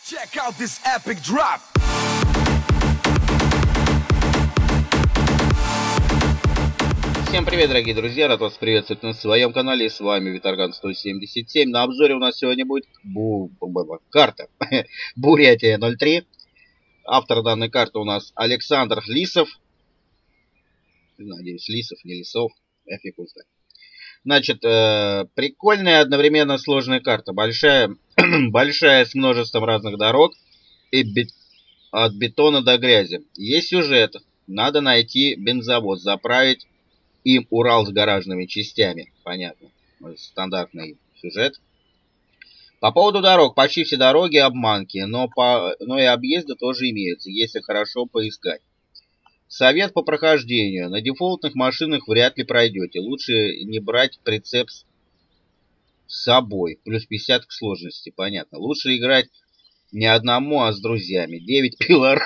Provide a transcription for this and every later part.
Check out this epic drop. Всем привет, дорогие друзья, рад вас приветствовать на своем канале, с вами Виторган 177. На обзоре у нас сегодня будет карта Бурятия 03. Автор данной карты у нас Александр Лисов. Надеюсь, Лисов, не Лисов, я фиг знает. Значит, прикольная, одновременно сложная карта. Большая, большая, с множеством разных дорог и от бетона до грязи. Есть сюжет. Надо найти бензовоз, заправить им Урал с гаражными частями. Понятно. Стандартный сюжет. По поводу дорог. Почти все дороги обманки, но и объезды тоже имеются, если хорошо поискать. Совет по прохождению. На дефолтных машинах вряд ли пройдете. Лучше не брать прицеп с собой. Плюс 50 к сложности. Понятно. Лучше играть не одному, а с друзьями. 9 пилорам.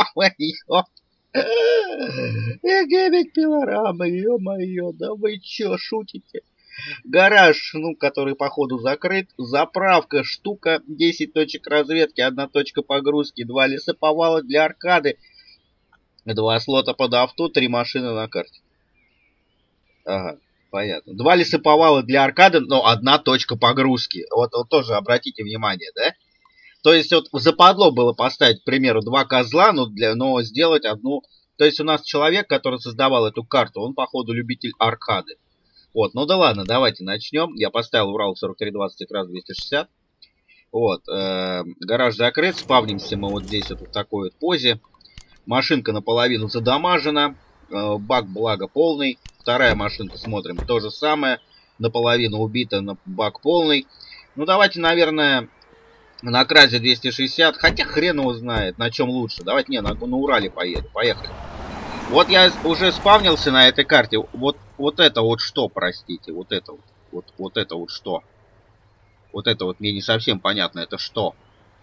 9 пилорам. Ё-моё. Да вы чё, шутите? Гараж, который походу закрыт. Заправка, штука. 10 точек разведки. 1 точка погрузки. 2 лесоповала для аркады. 2 слота под авто, 3 машины на карте. Ага, понятно. 2 лесоповала для аркады, но 1 точка погрузки. Вот тоже обратите внимание, да? То есть вот западло было поставить, к примеру, 2 козла, но сделать одну... То есть у нас человек, который создавал эту карту, он, походу, любитель аркады. Вот, ну да ладно, давайте начнем. Я поставил Урал 4320 раз 260. Вот, гараж закрыт, спавнимся мы вот здесь вот в такой вот позе. Машинка наполовину задамажена, бак благо полный. Вторая машинка, смотрим, то же самое. Наполовину убита, бак полный. Ну давайте, наверное, на Кразе 260. Хотя хрен его знает, на чем лучше. Давайте, на Урале поеду. Поехали. Вот я уже спавнился на этой карте. Вот это вот что, простите. Вот это вот что. Вот это вот мне не совсем понятно. Это что?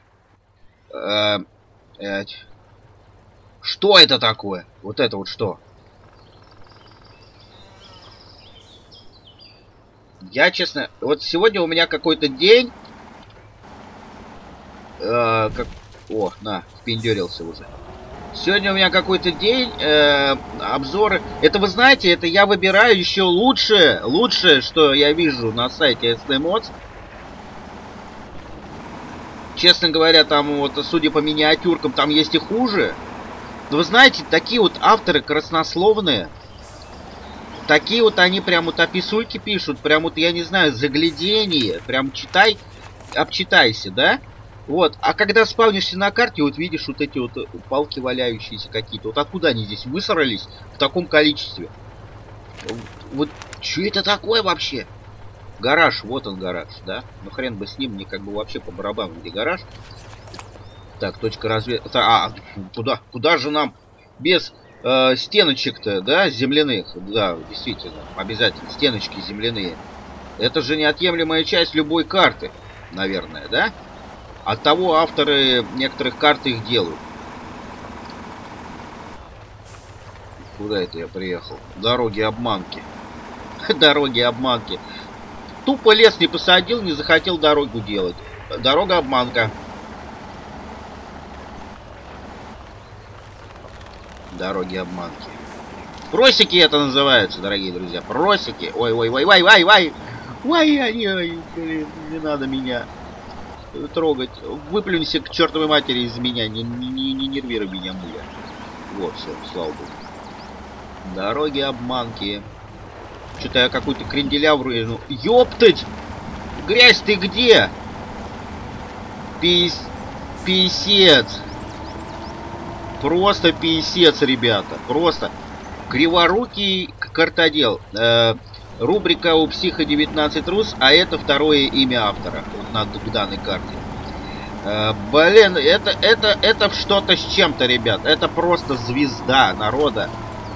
Что это такое? Вот это вот что? Я, честно... Вот сегодня у меня какой-то день... О, на, впендюрился уже. Сегодня у меня какой-то день... обзоры... Это, вы знаете, это я выбираю еще лучшее, что я вижу на сайте STMods. Честно говоря, там вот, судя по миниатюркам, там есть и хуже. Но вы знаете, такие вот авторы краснословные, такие вот они прям вот описульки пишут, прям вот, я не знаю, заглядение, прям читай, обчитайся, да? Вот, а когда спавнишься на карте, вот видишь вот эти вот палки валяющиеся какие-то, вот откуда они здесь высрались в таком количестве? Вот, что это такое вообще? Гараж, вот он гараж, да? Ну хрен бы с ним, мне как бы вообще по барабану, где гараж. Так, точка разведки. Куда же нам без стеночек-то, да, земляных? Да, действительно, обязательно, стеночки земляные. Это же неотъемлемая часть любой карты, наверное, да? Оттого авторы некоторых карт их делают. Куда это я приехал? Дороги обманки. Дороги обманки. Тупо лес не посадил, не захотел дорогу делать. Дорога обманка. Дороги обманки. Просеки это называются, дорогие друзья. Просеки. Ой. Ой, блин, не надо меня трогать. Выплюнься к чертовой матери из меня. Не нервируй меня, муля. Вот, все, слава богу. Дороги обманки. Что-то я какую-то кренделявру. Ну, ёптать! Грязь ты где? Писец. Просто писец, ребята. Просто криворукий картодел. Рубрика у Психа 19 Рус, а это второе имя автора к данной карте. Блин, это что-то с чем-то, ребят. Это просто звезда народа.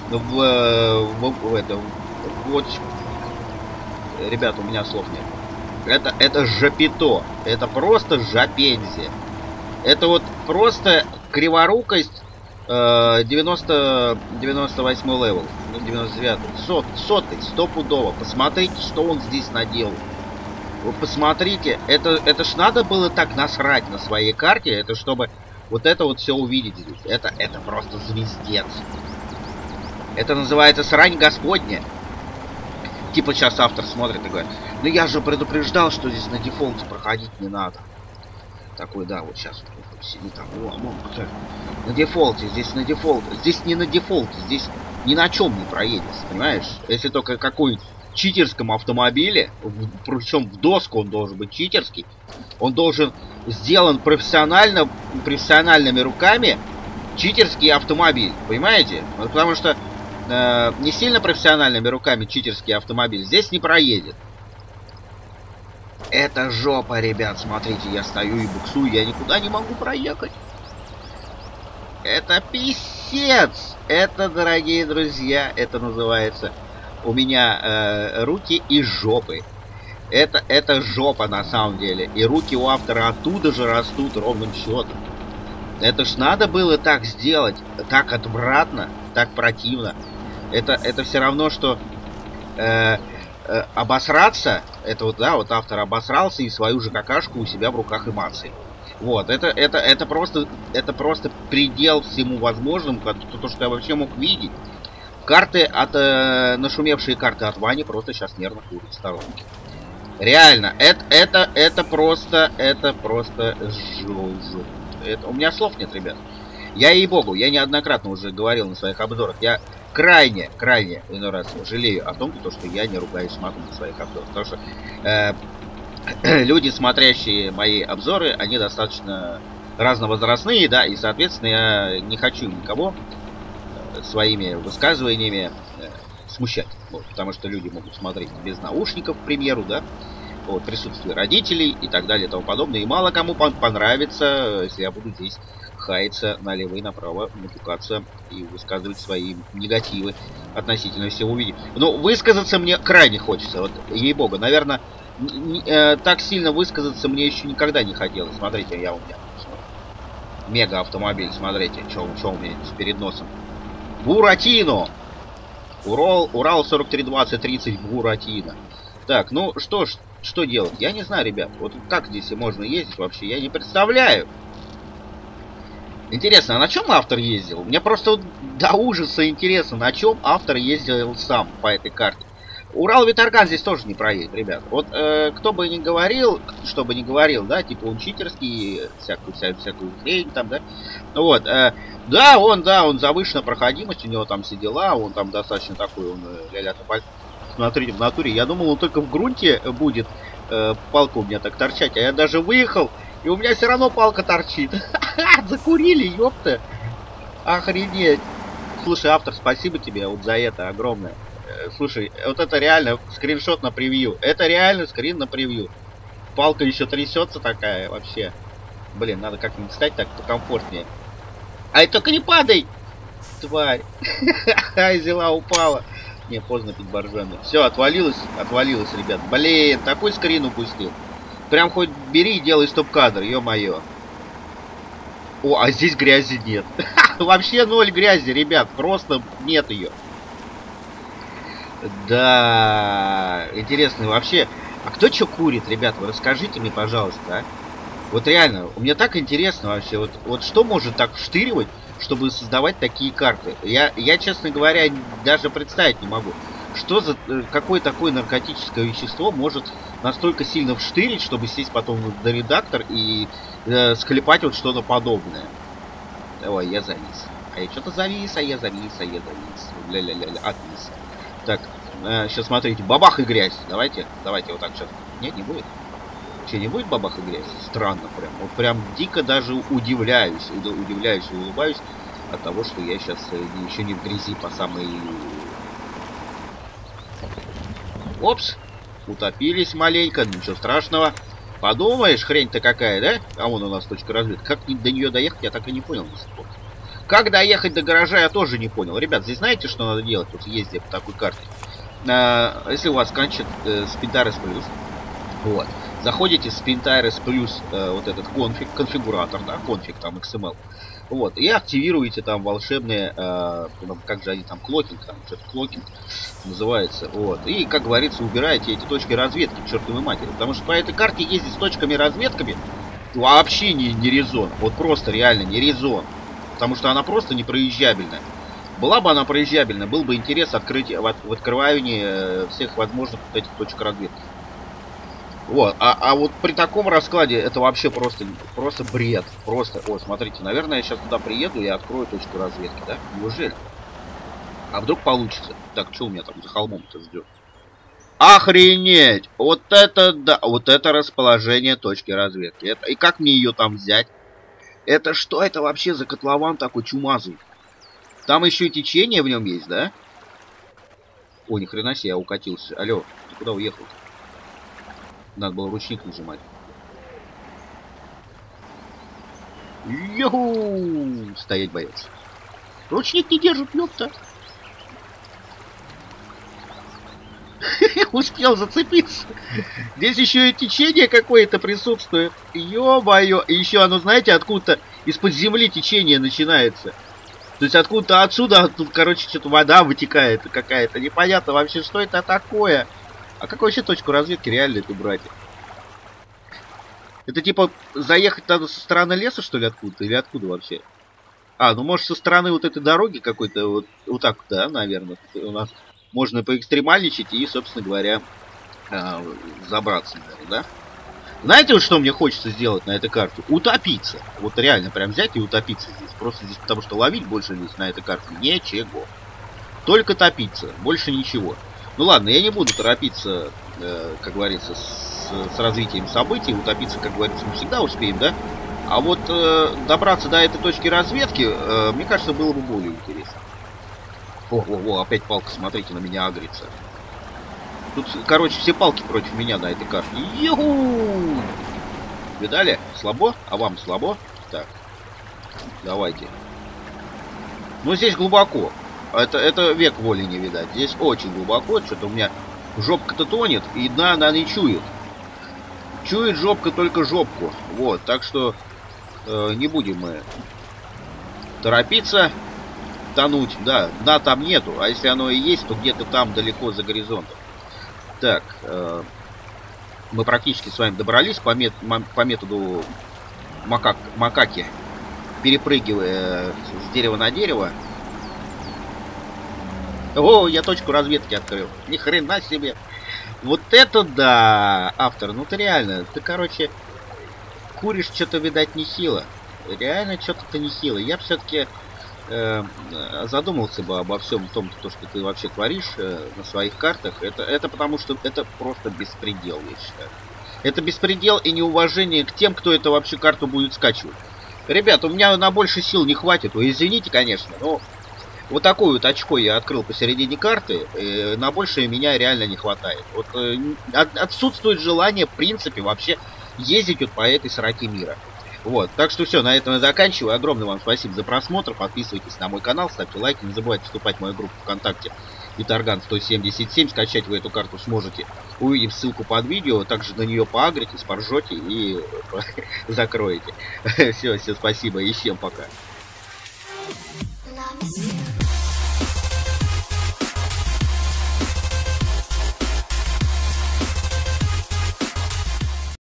Вот, ребята, у меня слов нет. Это жопито. Это просто жопензи. Это вот просто криворукость 98 левел, 99, сотый, стопудово. Посмотрите, что он здесь наделал. Вы посмотрите, это ж надо было так насрать на своей карте, это чтобы вот это вот все увидеть здесь. Это просто звездец. Это называется срань господня. Типа сейчас автор смотрит и говорит, ну я же предупреждал, что здесь на дефолте проходить не надо. Такой, да, вот сейчас сидит там, на дефолте, здесь на дефолте. Здесь не на дефолте, здесь ни на чем не проедется, понимаешь? Если только какой-нибудь читерском автомобиле, причем в доску он должен быть читерский, он должен сделан профессиональными руками читерский автомобиль, понимаете? Потому что не сильно профессиональными руками читерский автомобиль здесь не проедет. Это жопа, ребят, смотрите, я стою и буксую, я никуда не могу проехать. Это писец! Это, дорогие друзья, это называется у меня руки и жопы. Это жопа на самом деле. И руки у автора оттуда же растут ровным счетом. Это ж надо было так сделать. Так отвратно, так противно. Это все равно, что обосраться. Это вот, да, вот автор обосрался и свою же какашку у себя в руках эмоций. Вот, это просто предел всему возможному, то, что я вообще мог видеть. Карты нашумевшие карты от Вани просто сейчас нервно курят в сторонке. Реально, это просто жуть. У меня слов нет, ребят. Я, ей-богу, я неоднократно уже говорил на своих обзорах, я крайне иной раз жалею о том, что я не ругаюсь матом на своих обзорах. Потому что люди, смотрящие мои обзоры, они достаточно разновозрастные, да, и, соответственно, я не хочу никого своими высказываниями смущать. Вот, потому что люди могут смотреть без наушников, к примеру, да, вот, присутствие родителей и так далее и тому подобное. И мало кому понравится, если я буду здесь хаяться налево и направо, матюкаться и высказывать свои негативы относительно всего видео. Но высказаться мне крайне хочется, вот, ей-богу, наверное, так сильно высказаться мне еще никогда не хотелось. Смотрите, я у меня мега автомобиль, смотрите, что у меня здесь перед носом. Буратино! Урал 4320-30 Буратино. Так, ну что делать? Я не знаю, ребят. Вот как здесь можно ездить вообще, я не представляю. Интересно, а на чем автор ездил? Мне просто вот до ужаса интересно, на чем автор ездил сам по этой карте. Урал-Виторган здесь тоже не проедет, ребят. Вот кто бы ни говорил, что бы ни говорил, да, типа он читерский, всякую хрень там, да. Вот, да, он завышенная проходимость, у него там все дела, он там достаточно такой, он ля-ля. Смотрите, в натуре, я думал, он только в грунте будет палка у меня так торчать, а я даже выехал, и у меня все равно палка торчит. Закурили, ёпта. Охренеть. Слушай, автор, спасибо тебе вот за это огромное. Слушай, вот это реально скриншот на превью. Это реально скрин на превью. Палка еще трясется такая вообще. Блин, надо как-нибудь встать так покомфортнее. Ай, только не падай! Тварь. Ай, взяла, упала. Не, поздно пить боржоми. Все, отвалилось, ребят. Блин, такой скрин упустил. Прям хоть бери и делай стоп-кадр, ё-моё. О, а здесь грязи нет. Вообще ноль грязи, ребят. Просто нет ее. Да, интересно вообще. А кто что курит, ребят? Вы расскажите мне, пожалуйста, а? Вот реально, мне так интересно вообще. Вот что может так вштыривать, чтобы создавать такие карты? Я, честно говоря, даже представить не могу. Что за какое такое наркотическое вещество может настолько сильно вштырить, чтобы сесть потом на редактор и склепать вот что-то подобное? Ой, я завис. А я что-то завис, Ля-ля-ля-ля, отвис. Так, сейчас смотрите, бабах и грязь. Давайте вот так сейчас. Нет, не будет. Че, не будет бабах и грязь? Странно прям. Вот прям дико даже удивляюсь и улыбаюсь от того, что я сейчас еще не в грязи по самой... Опс, утопились маленько, ничего страшного. Подумаешь, хрень-то какая, да? А вон у нас точка разведки. Как до нее доехать, я так и не понял до сих пор. Как доехать до гаража, я тоже не понял. Ребят, здесь знаете, что надо делать? Вот ездя по такой карте. Если у вас кончит спидарес плюс, вот, Заходите в Spintares плюс вот этот конфигуратор, да, конфиг там XML. Вот, и активируете там волшебные, как же они там, клокинг, там что-то клокинг называется. Вот, и, как говорится, убираете эти точки разведки к чертовой матери. Потому что по этой карте ездить с точками разведками вообще не резон. Вот просто реально не резон. Потому что она просто непроезжабельная. Была бы она проезжабельна, был бы интерес открыть в открывании всех возможных вот этих точек разведки. Вот, а вот при таком раскладе это вообще просто бред. Просто, вот, смотрите, наверное, я сейчас туда приеду и открою точку разведки, да? Неужели? А вдруг получится? Так, что у меня там за холмом-то ждет? Охренеть! Вот это да! Вот это расположение точки разведки. Это, и как мне ее там взять? Это что это вообще за котлован такой чумазый? Там еще и течение в нем есть, да? О, ни хрена себе, я укатился. Алло, ты куда уехал-то? Надо было ручник нажимать. Йоу! Стоять боец. Ручник не держит, ёпта. Успел зацепиться. Здесь еще и течение какое-то присутствует. Ё-моё. И еще оно, знаете, откуда-то из-под земли течение начинается. То есть откуда-то отсюда, тут, короче, что-то вода вытекает какая-то. Непонятно вообще, что это такое. А какую вообще точку разведки реально это брать? Это типа заехать надо со стороны леса, что ли, откуда-то? Или откуда вообще? А, ну может со стороны вот этой дороги какой-то, вот так, да, наверное. У нас можно поэкстремальничать и, собственно говоря, забраться, наверное, да? Знаете, вот что мне хочется сделать на этой карте? Утопиться. Вот реально, прям взять и утопиться здесь. Просто здесь, потому что ловить больше здесь на этой карте ничего. Только топиться, больше ничего. Ну ладно, я не буду торопиться, как говорится, с развитием событий. Утопиться, как говорится, мы всегда успеем, да? А вот добраться до этой точки разведки, мне кажется, было бы более интересно. О, опять палка, смотрите, на меня агрится. Тут, короче, все палки против меня на этой карте. Ю-ху! Видали? Слабо? А вам слабо? Так. Давайте. Ну, здесь глубоко. Это век воли не видать. Здесь очень глубоко. Что-то у меня жопка-то тонет, и дна она не чует. Чует жопка только жопку. Вот, так что не будем мы торопиться тонуть. Да, дна там нету. А если оно и есть, то где-то там далеко за горизонтом. Так, мы практически с вами добрались по методу макаки, перепрыгивая с дерева на дерево. О, я точку разведки открыл. Ни хрена себе. Вот это да, автор, ну ты реально, ты, короче, куришь что-то, видать, нехило. Реально что-то нехило. Я все-таки задумался бы обо всем том, что ты вообще творишь на своих картах. Это потому что это просто беспредел, я считаю. Это беспредел и неуважение к тем, кто это вообще карту будет скачивать. Ребят, у меня на больше сил не хватит. Вы извините, конечно, но вот такое вот очко я открыл посередине карты. На большее меня реально не хватает. Вот отсутствует желание, в принципе, вообще ездить вот по этой сраке мира. Вот, так что все, на этом я заканчиваю. Огромное вам спасибо за просмотр. Подписывайтесь на мой канал, ставьте лайки. Не забывайте вступать в мою группу ВКонтакте Витарган 177. Скачать вы эту карту сможете. Увидим ссылку под видео. Также на нее поагритесь, поржете и закроете. Все, спасибо и всем пока.